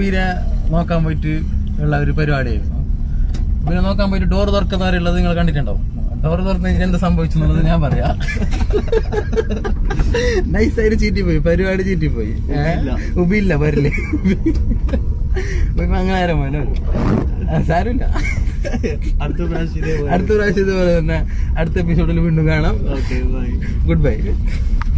ഉബീനെ നോക്കാൻ പോയിട്ട് ഉള്ള ഒരു പരിപാടിയായിരുന്നു. ഉബീനെ നോക്കാൻ പോയിട്ട് ഡോർ തുറക്കുന്നവരുള്ളത് നിങ്ങൾ കണ്ടിട്ടുണ്ടാവും. ഡോർ തുറന്ന് എന്താ സംഭവിച്ചെന്നുള്ളത് ഞാൻ പറയാം. നൈസായിട്ട് ചീറ്റിപ്പോയി, പരിപാടി ചീറ്റിപ്പോയി. ഉബിയില്ല വരില്ലേ, അങ്ങനെ മോനോ സാരമില്ല. അടുത്ത പ്രാവശ്യം ഇതുപോലെ തന്നെ അടുത്ത എപ്പിസോഡിൽ വീണ്ടും കാണാം. Good bye.